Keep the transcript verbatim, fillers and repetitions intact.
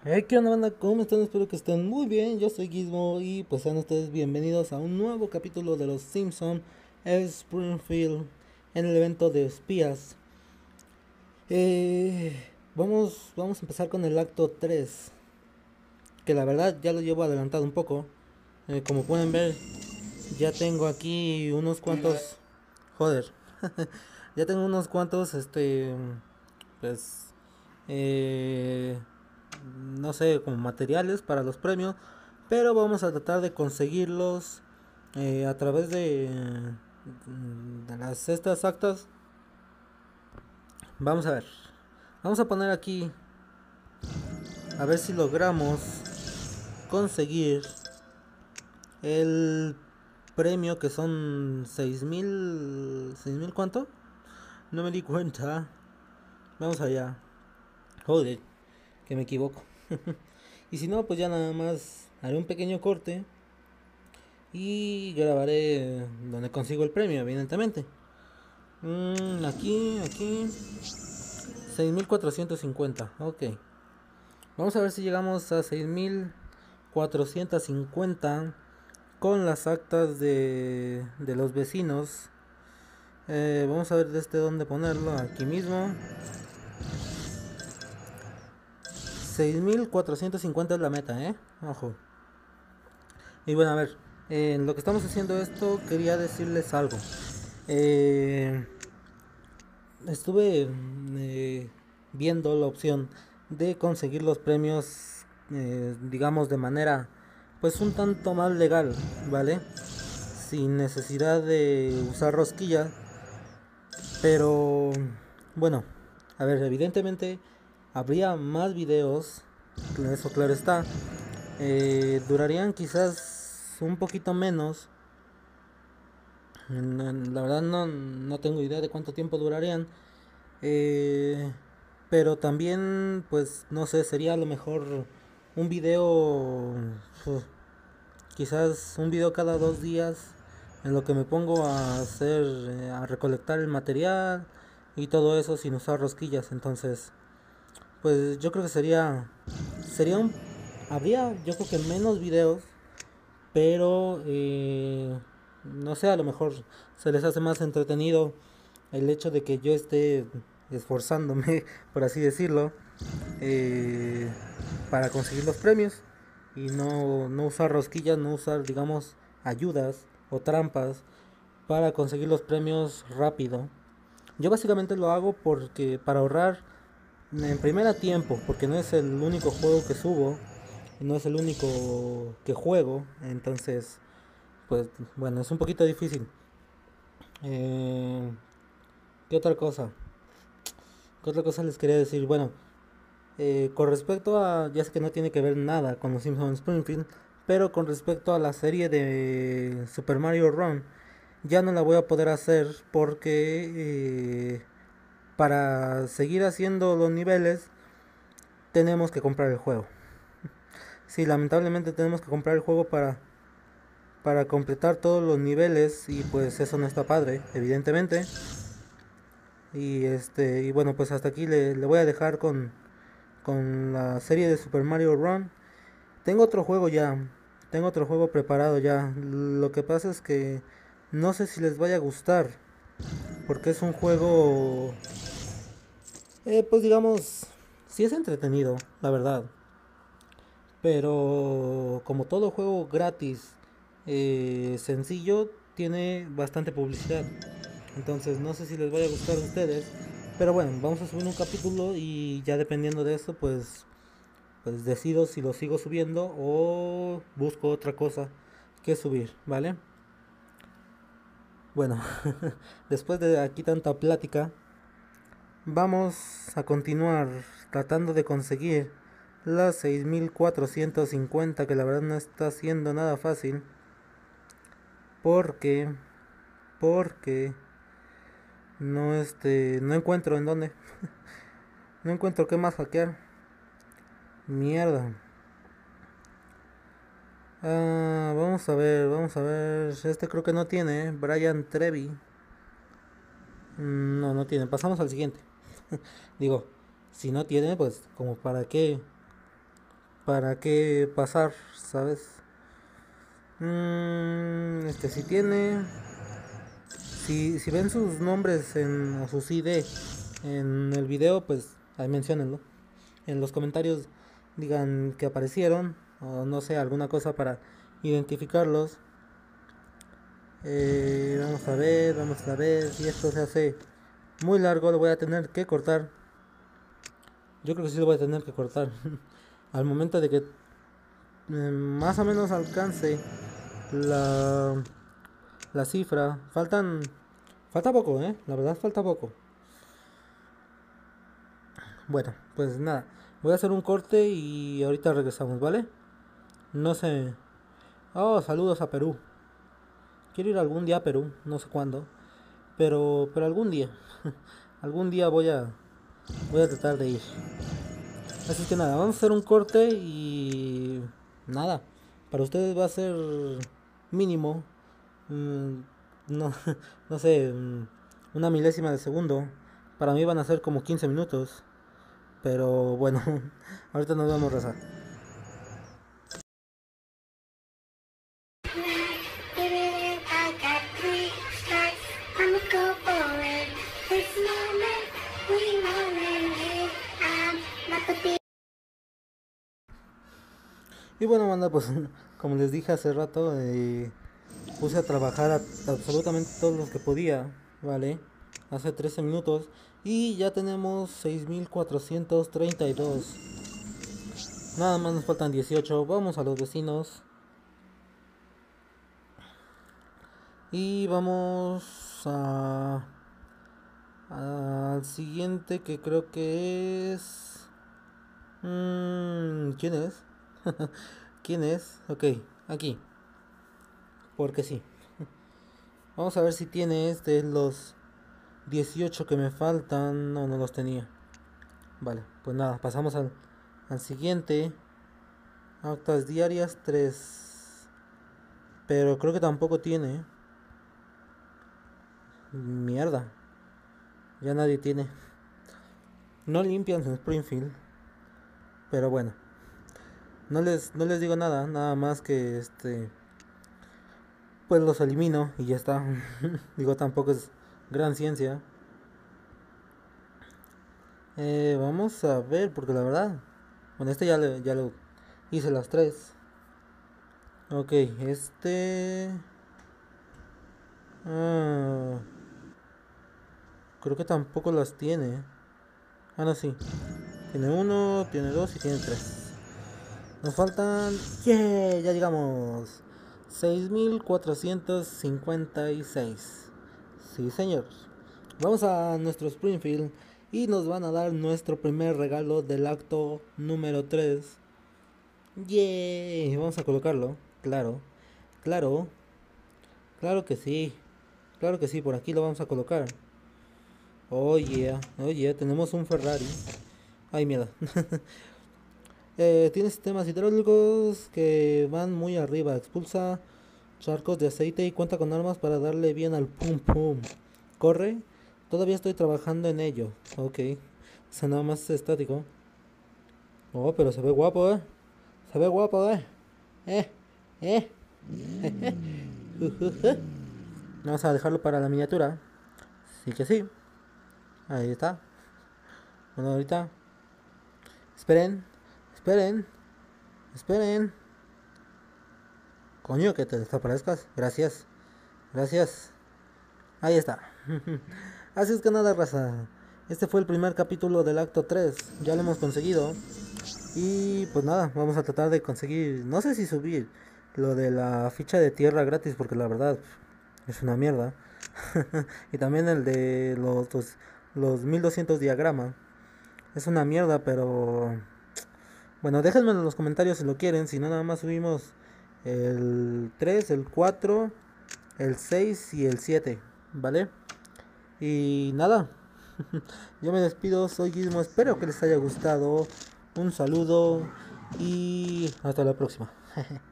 Hey, ¿qué onda, banda? ¿Cómo están? Espero que estén muy bien. Yo soy Gizmo y pues sean ustedes bienvenidos a un nuevo capítulo de Los Simpson Springfield en el evento de espías. Eh, vamos, vamos a empezar con el acto tres, que la verdad ya lo llevo adelantado un poco. Eh, como pueden ver, ya tengo aquí unos cuantos... Joder, ya tengo unos cuantos, este, pues, eh, no sé, como materiales para los premios, pero vamos a tratar de conseguirlos eh, a través de, de las estas actas. Vamos a ver, vamos a poner aquí a ver si logramos conseguir el premio, que son seis mil, seis mil, ¿cuánto? No me di cuenta. Vamos allá. Joder, que me equivoco. Y si no, pues ya nada más haré un pequeño corte y grabaré donde consigo el premio, evidentemente. Mm, aquí, aquí, seis mil cuatrocientos cincuenta. Ok. Vamos a ver si llegamos a seis mil cuatrocientos cincuenta con las actas de, de los vecinos. Eh, vamos a ver desde dónde ponerlo. Aquí mismo. seis mil cuatrocientos cincuenta es la meta, ¿eh? Ojo. Y bueno, a ver. Eh, en lo que estamos haciendo esto, quería decirles algo. Eh, estuve eh, viendo la opción de conseguir los premios, eh, digamos, de manera pues un tanto más legal, ¿vale? Sin necesidad de usar rosquilla. Pero bueno, a ver, evidentemente habría más videos, eso claro está. Eh, durarían quizás un poquito menos. La verdad no, no tengo idea de cuánto tiempo durarían. Eh, pero también, pues, no sé, sería a lo mejor un video, uf, quizás un video cada dos días, en lo que me pongo a hacer, eh, a recolectar el material y todo eso sin usar rosquillas. Entonces, pues yo creo que sería, sería un, habría, yo creo que menos videos, pero eh, no sé, a lo mejor se les hace más entretenido el hecho de que yo esté esforzándome, por así decirlo, eh, para conseguir los premios y no, no usar rosquillas, no usar, digamos, ayudas o trampas para conseguir los premios rápido. Yo básicamente lo hago porque para ahorrar en primera tiempo, porque no es el único juego que subo, no es el único que juego, entonces pues bueno, es un poquito difícil. Eh, ¿Qué otra cosa? ¿Qué otra cosa les quería decir? Bueno, eh, con respecto a, ya sé que no tiene que ver nada con los Simpsons Springfield, pero con respecto a la serie de Super Mario Run, ya no la voy a poder hacer porque eh, para seguir haciendo los niveles tenemos que comprar el juego. Sí, lamentablemente tenemos que comprar el juego para, para completar todos los niveles y pues eso no está padre, evidentemente. Y este y bueno, pues hasta aquí le, le voy a dejar con, con la serie de Super Mario Run. Tengo otro juego ya, tengo otro juego preparado ya. Lo que pasa es que no sé si les vaya a gustar, porque es un juego, eh, pues digamos, sí es entretenido, la verdad. Pero como todo juego gratis, eh, sencillo, tiene bastante publicidad. Entonces no sé si les vaya a gustar a ustedes. Pero bueno, vamos a subir un capítulo y ya dependiendo de eso, pues, pues decido si lo sigo subiendo o busco otra cosa que subir, ¿vale? Bueno, después de aquí tanta plática, vamos a continuar tratando de conseguir las seis mil cuatrocientos cincuenta, que la verdad no está siendo nada fácil. Porque, porque no este, no encuentro en dónde, no encuentro qué más hackear. Mierda. Ah, vamos a ver, vamos a ver. Este creo que no tiene, ¿eh? Brian Trevi. Mm, No, no tiene. Pasamos al siguiente. Digo, si no tiene, pues como para qué, para qué pasar, ¿sabes? Mm, este si tiene, si, si ven sus nombres en, o sus I D en el video, pues ahí menciónenlo. En los comentarios digan que aparecieron, o no sé, alguna cosa para identificarlos. Eh, vamos a ver, vamos a ver. Si esto se hace muy largo, lo voy a tener que cortar. Yo creo que sí lo voy a tener que cortar. Al momento de que eh, más o menos alcance la, la cifra. Faltan. Falta poco, eh. La verdad falta poco. Bueno, pues nada. Voy a hacer un corte y ahorita regresamos, ¿vale? No sé. Oh, saludos a Perú. Quiero ir algún día a Perú, no sé cuándo. Pero, pero algún día. Algún día voy a, voy a tratar de ir. Así que nada, vamos a hacer un corte y nada. Para ustedes va a ser mínimo. mm, no, no sé, mm, una milésima de segundo. Para mí van a ser como quince minutos. Pero bueno, ahorita nos vamos a rezar. Y bueno, banda, pues como les dije hace rato, eh, puse a trabajar a absolutamente todos los que podía, ¿vale? Hace trece minutos y ya tenemos seis mil cuatrocientos treinta y dos. Nada más nos faltan dieciocho. Vamos a los vecinos. Y vamos a al siguiente, que creo que es... Mm, ¿quién es? ¿Quién es? Ok, aquí. Porque sí. Vamos a ver si tiene este los dieciocho que me faltan. No, no los tenía. Vale, pues nada, pasamos al, al siguiente. Actas diarias tres. Pero creo que tampoco tiene. Mierda. Ya nadie tiene. No limpian su Springfield. Pero bueno. No les, no les digo nada. Nada más que este... Pues los elimino y ya está. Digo, tampoco es gran ciencia. Eh, vamos a ver, porque la verdad... Bueno, este ya, le, ya lo hice las tres. Ok, este... Ah, creo que tampoco las tiene. Ah, no, sí. Tiene uno, tiene dos y tiene tres. Nos faltan... ¡Yeah! Ya llegamos. seis mil cuatrocientos cincuenta y seis. Sí, señor. Vamos a nuestro Springfield y nos van a dar nuestro primer regalo del acto número tres. ¡Yeah! Vamos a colocarlo. Claro. Claro. Claro que sí. Claro que sí, por aquí lo vamos a colocar. Oh yeah, oh yeah, tenemos un Ferrari. Ay, miedo. eh, tiene sistemas hidráulicos que van muy arriba. Expulsa charcos de aceite y cuenta con armas para darle bien al pum pum. Corre. Todavía estoy trabajando en ello. Ok. O sea, nada más estático. Oh, pero se ve guapo, eh. Se ve guapo, eh. Eh. Eh. Vamos a dejarlo para la miniatura. Sí que sí. Ahí está. Bueno, ahorita. Esperen. Esperen. Esperen. Coño, que te desaparezcas. Gracias. Gracias. Ahí está. Así es que nada, raza. Este fue el primer capítulo del acto tres. Ya lo hemos conseguido. Y pues nada, vamos a tratar de conseguir. No sé si subir lo de la ficha de tierra gratis, porque la verdad es una mierda. Y también el de los, los, los mil doscientos diagrama. Es una mierda, pero... Bueno, déjenme en los comentarios si lo quieren. Si no, nada más subimos el tres, el cuatro, el seis y el siete. ¿Vale? Y nada. Yo me despido, soy Gizmo. Espero que les haya gustado. Un saludo y hasta la próxima.